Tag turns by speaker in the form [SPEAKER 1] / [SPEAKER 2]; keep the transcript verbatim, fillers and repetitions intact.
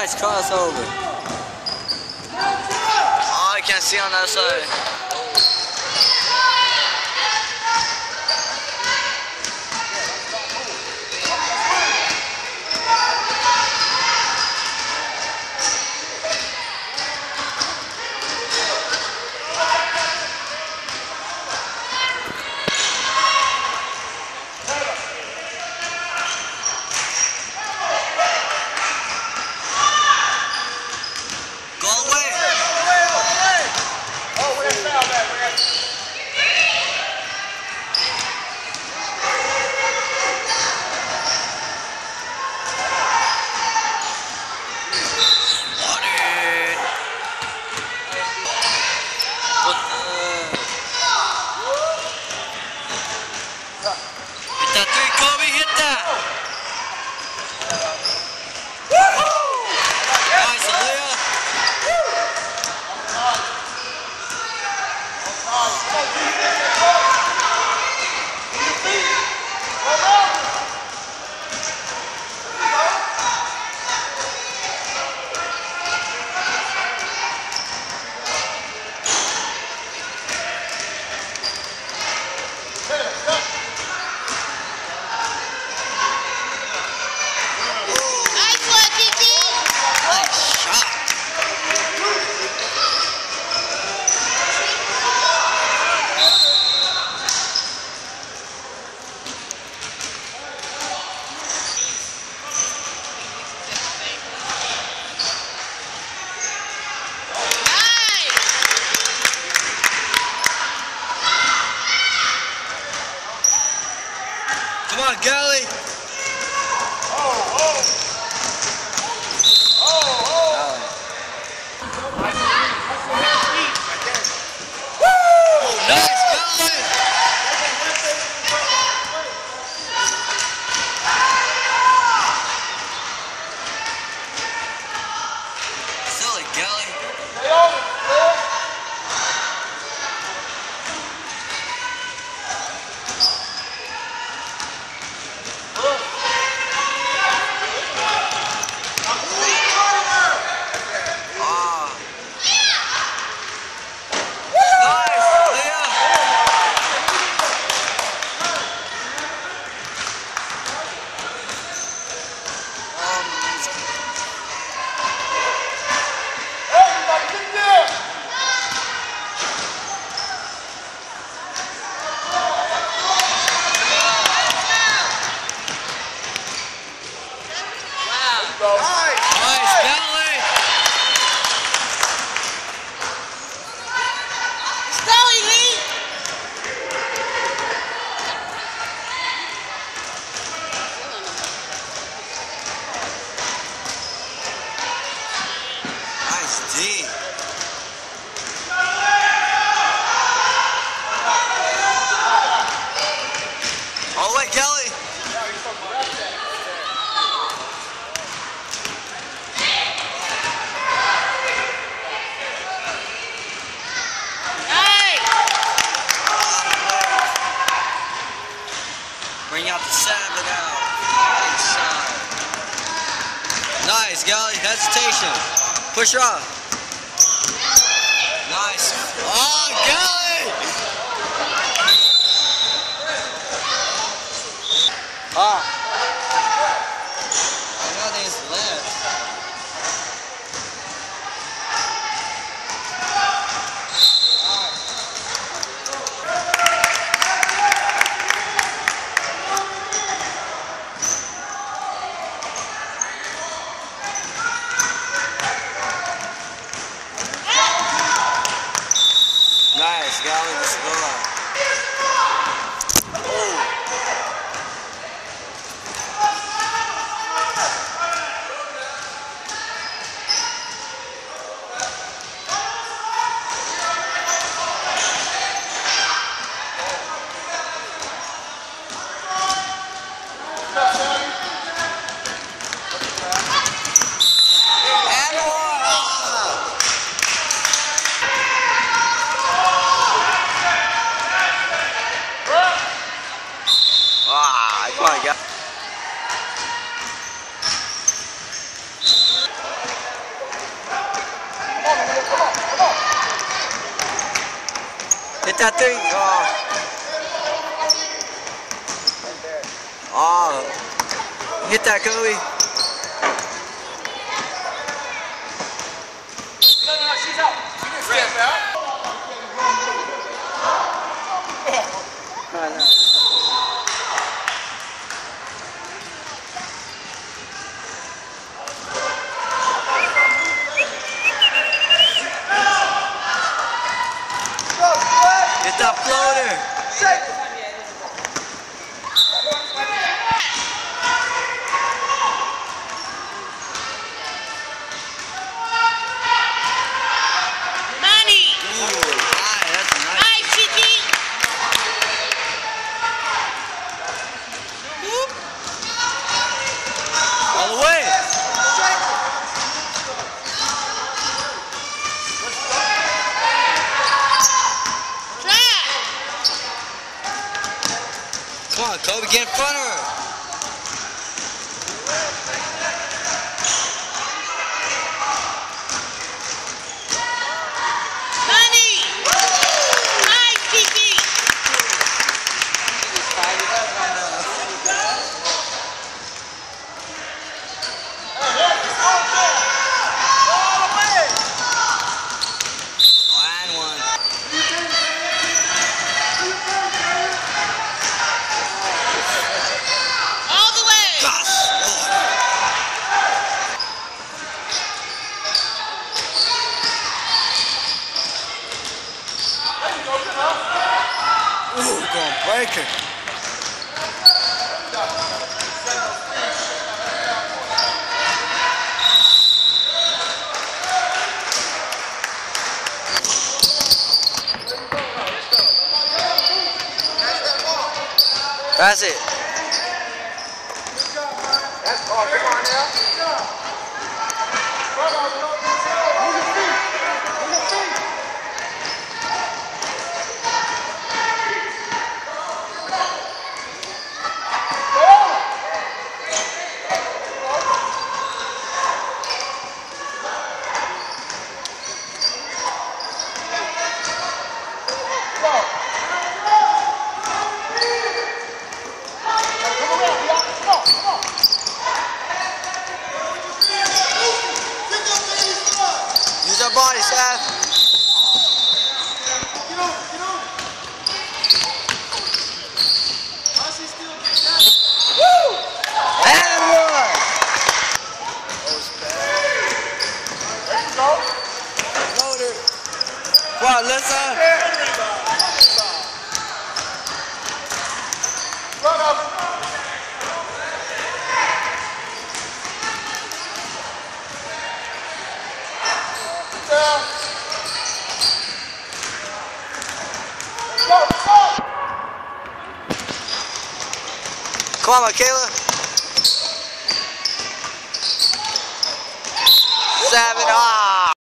[SPEAKER 1] Nice crossover. Oh, I can't see on that side. Come on, Gally. Oh, oh. Oh, oh. Woo! Nice, Gally. Silly Gally. Stay over. Oh wait, Kelly. Hey! Bring out the seven out. Nice, Kelly. Hesitation. Push her off. Nice. Oh, Kelly! Ah. I know these left. Nice. that three. Oh. Oh. Hit that, Kobe.
[SPEAKER 2] No, no, no, she's out. She can step out.
[SPEAKER 1] Oh, no. Get that floater.
[SPEAKER 2] Shake it.
[SPEAKER 1] Come on, Kobe, get in front of her.
[SPEAKER 3] Money! Nice, Kiki!
[SPEAKER 1] Oh, and one.
[SPEAKER 3] All the way!
[SPEAKER 1] Gosh. Ooh, going breaker. That's it.
[SPEAKER 2] That's all. Come on now.
[SPEAKER 1] Use your body, Seth.
[SPEAKER 2] Get over, get over. How she still get down? Woo!
[SPEAKER 1] And one.
[SPEAKER 2] There you go.
[SPEAKER 1] Loader. Come on, Lissa.
[SPEAKER 2] Run up. Down. Go, go.
[SPEAKER 1] Come on, Michaela.